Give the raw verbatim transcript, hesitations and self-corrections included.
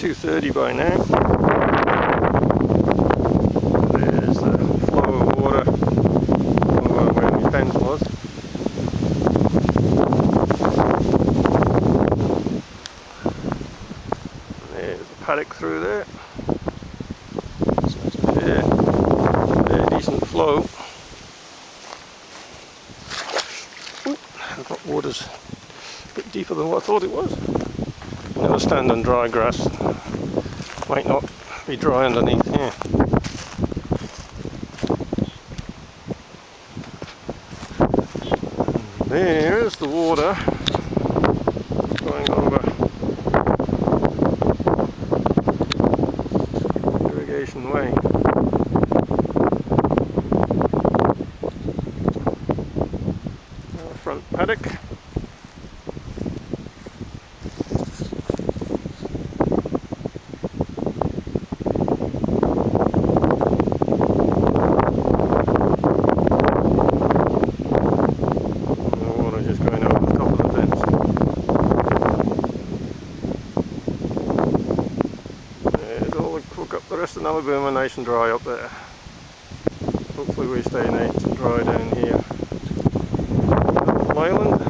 two thirty by now. There's the flow of water over where my fence was. There's a paddock through there. So it's a fair, fair decent flow. Ooh, that water's a bit deeper than what I thought it was. Now stand on dry grass. Might not be dry underneath here. And there's the water going over Irrigation Way. Our front paddock. The rest of Nallabooma nice and dry up there. Hopefully we stay nice and dry down here. Island.